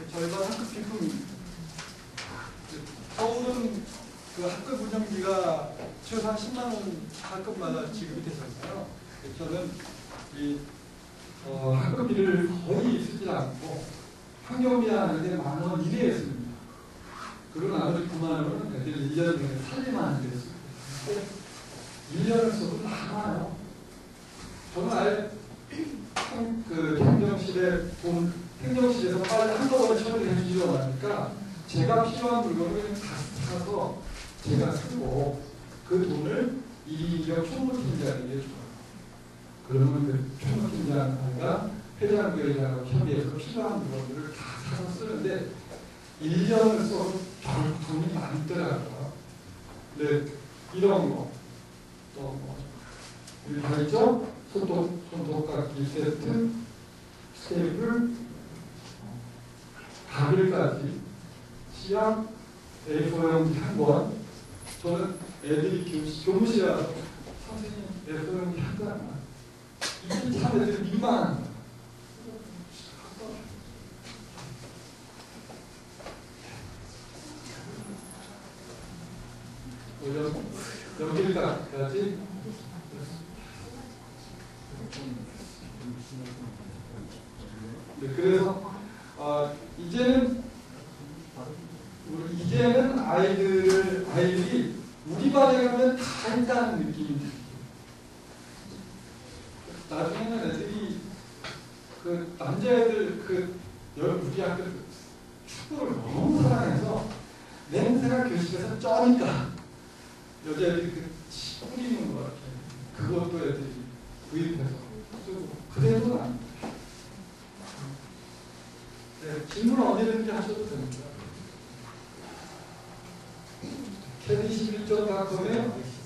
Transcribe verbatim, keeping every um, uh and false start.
저희가 학급 비품입니다. 서울은 그 학급 운영비가 최소한 십만 원 학급마다 지급이 되잖아요. 저는 이 어, 학급비를 거의 쓰지 않고 환경비 하는데 만 원 이내에 씁니다. 그리고 나머지 구만 원은 애들이 일 년 내내 살림만 하는데 씁니다. 일 년을 써도 많아요. 저는 아예 그 행정실에 돈, 행정실에서 빨리 한꺼번에 처리를 해주려고 하니까 제가 필요한 물건을 그냥 다 사서 제가 쓰고 그 돈을 이인경 총무팀장에게 줘요. 그러면 그 총무팀장과 회장부회장하고 협의해서 필요한 물건들을 다 사서 쓰는데 일 년을 써도 결국 돈이 많더라고요. 근데 이런 거, 또 뭐, 여기 다 있죠? 손톱, 손톱깎이 세트, 스테이플, 가글까지, 시약, 에이포용지 한 권. 저는 애들이 교무실, 교무실에 와서 선생님 에이포용지 한 권. 이게 참 애들이 민망한 거야. 여기를 닦아야지. 네, 그래서 어, 이제는 우리 이제는 아이들을 아이들이 우리 반에 가면 다 있다는 느낌이 들어요. 나중에는 애들이 그 남자애들 그 우리 학교 축구를 너무 사랑해서 냄새가 교실에서 쩌니까 여자애들이 그 뿌리는 거 같아요. 그것도 애들이 구입해서 쓰고 그래도 안 돼. 네, 질문 언제든지 하셔도 됩니다. 케디 십일 점 닷컴에